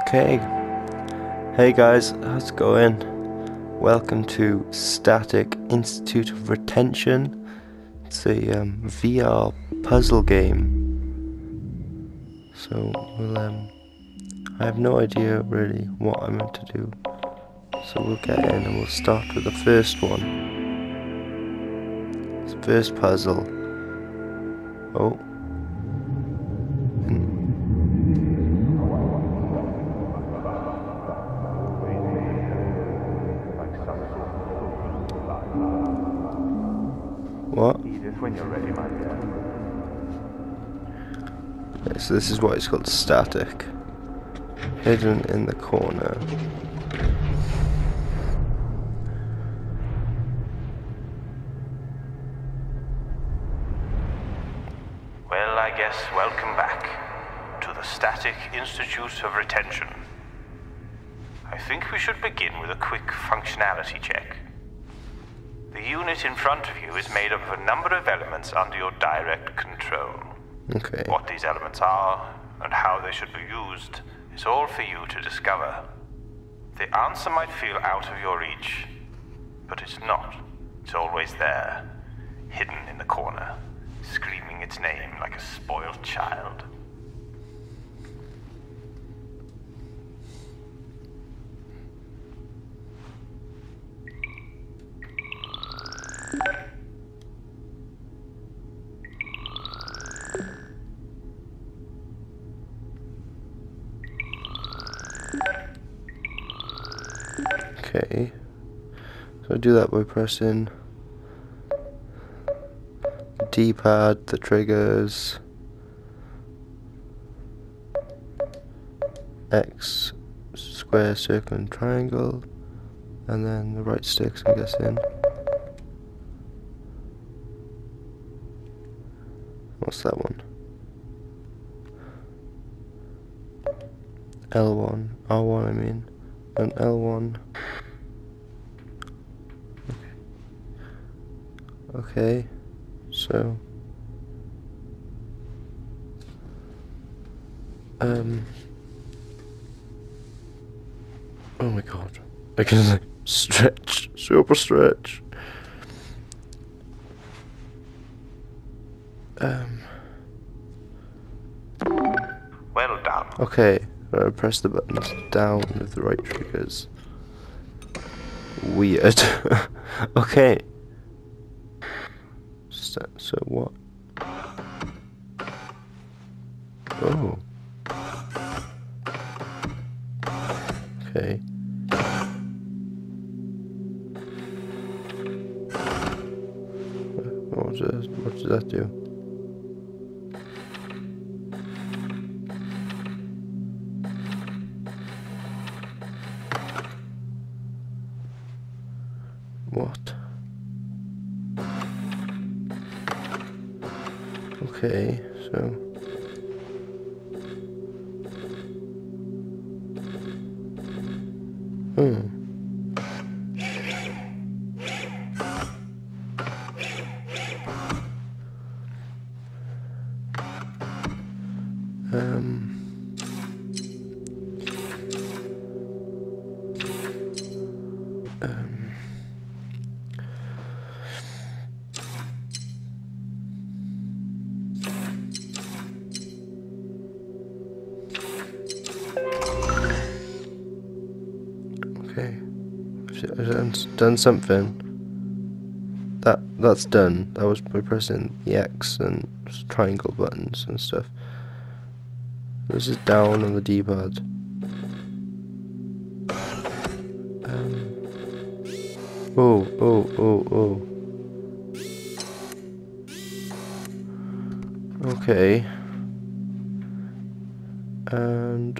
Okay, hey guys, how's it going? Welcome to Statik Institute of Retention. It's a VR puzzle game. So I have no idea really what I'm meant to do. So we'll get in and we'll start with the first one. It's the first puzzle. Oh. What? When you're ready, my dear. Okay, so this is what it's called, Static. Hidden in the corner. Well, I guess welcome back to the Statik Institute of Retention. I think we should begin with a quick functionality check. The unit in front of you is made up of a number of elements under your direct control. Okay. What these elements are and how they should be used is all for you to discover. The answer might feel out of your reach, but it's not. It's always there, hidden in the corner, screaming its name like a spoiled child. Okay, so I do that by pressing the D-pad, the triggers, X, square, circle and triangle, and then the right sticks, I'm guessing. What's that one? L1, R1 I mean, and L1. Okay, so oh my god, I can like stretch, super stretch. Well done. Okay, I press the buttons down with the right triggers. Weird. Okay. So what? Oh. Okay. What does that do? What? Okay, so okay, I've done something. That's done. That was by pressing the X and triangle buttons and stuff. This is down on the D-pad. Oh. Okay. And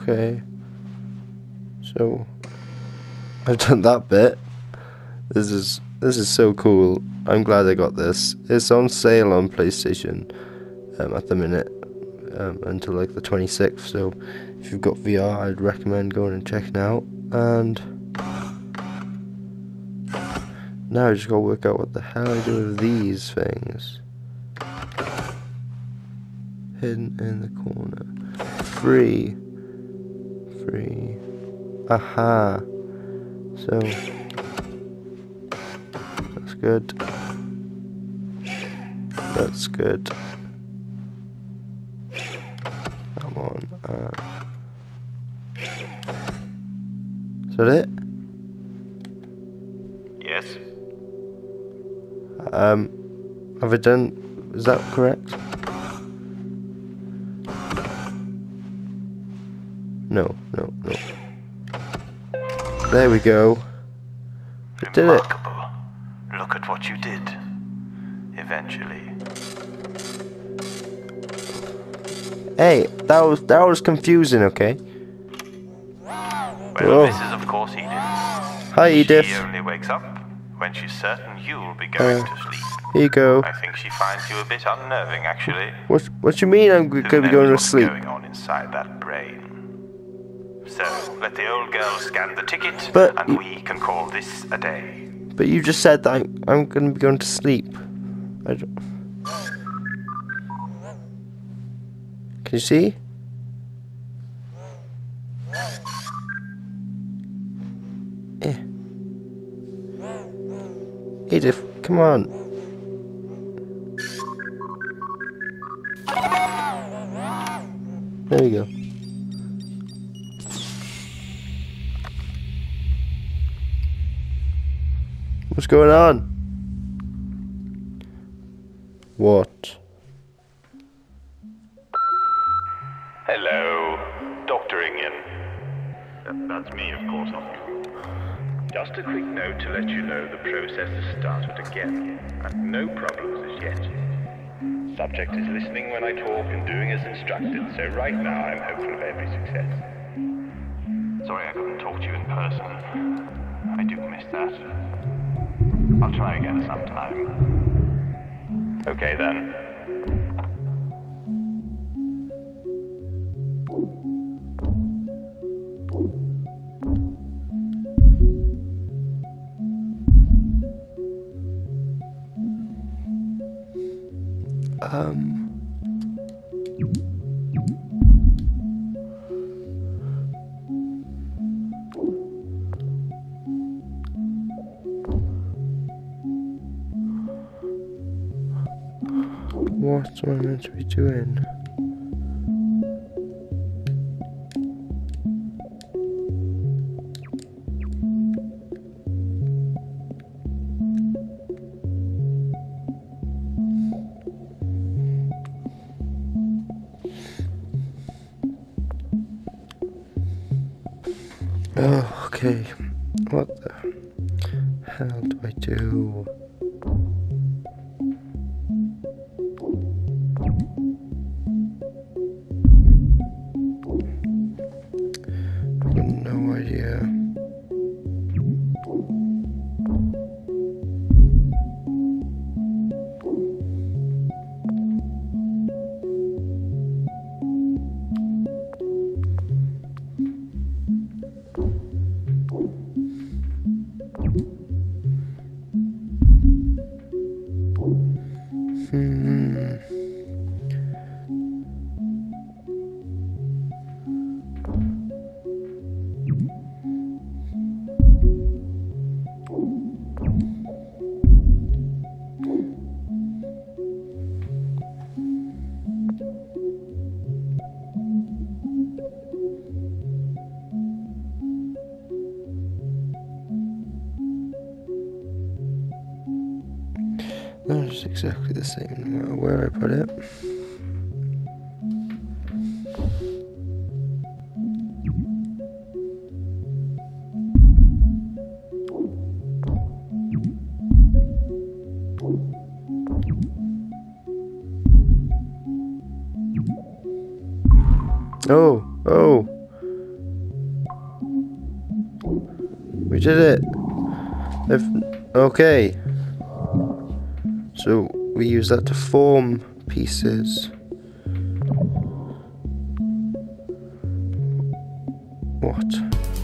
Okay. So I've done that bit. This is so cool. I'm glad I got this. It's on sale on PlayStation at the minute until like the 26th. So if you've got VR, I'd recommend going and checking it out. And now I just gotta work out what the hell I do with these things. Hidden in the corner. Free. Aha. So that's good. That's good. Come on. Is that it? Yes. Have I done? Is that correct? No. There we go. I did it. Remarkable. Look at what you did. Eventually. Hey, that was confusing. Okay. Well, Whoa. this is of course Edith. Hi, Edith. She only wakes up when she's certain you'll be going to sleep. Here you go. I think she finds you a bit unnerving, actually. What you mean? I'm Who gonna be knows going to what's sleep? going on inside that brain? So, let the old girl scan the ticket, But and we can call this a day. But you just said that I'm gonna be going to sleep. I don't... Can you see? Yeah. Edith, come on. There we go. What's going on? What? Hello, Dr. Ingen. That's me, of course, Just a quick note to let you know the process has started again, and no problems as yet. Subject is listening when I talk and doing as instructed, so right now I'm hopeful of every success. Sorry I couldn't talk to you in person. I do miss that. I'll try again sometime. Okay then. What am I meant to be doing? Oh, okay. What the hell do I do? I've got no idea. That's exactly the same no matter where I put it. Oh, We did it! Okay. So we use that to form pieces. What?